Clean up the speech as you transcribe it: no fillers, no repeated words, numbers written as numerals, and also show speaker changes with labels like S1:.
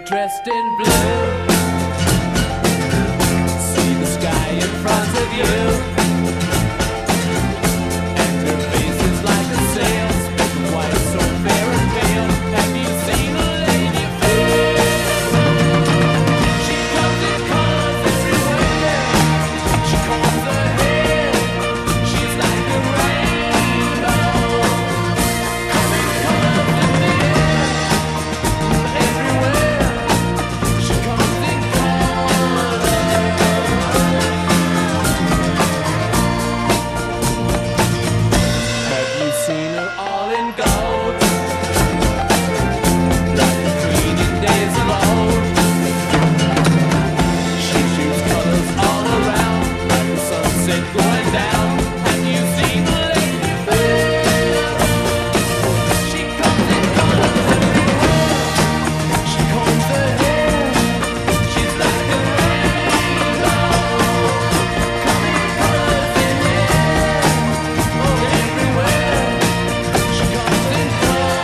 S1: dressed in blue. See the sky in front of you. And her face is like a sail, speaking white, so fair and pale. Have you seen a lady fair? She comes in colors everywhere. She combs her hair. She's like a rainbow. Coming colors in the air. Everywhere. She comes in colors. Have you seen her all in gold? Like the queen in days of old. She shoots colors all around, like the sunset going down. Have you seen the lady fair? She comes in colors everywhere. She combs her hair. She's like a rainbow. Coming colors in the air. Oh, everywhere. She comes in colors.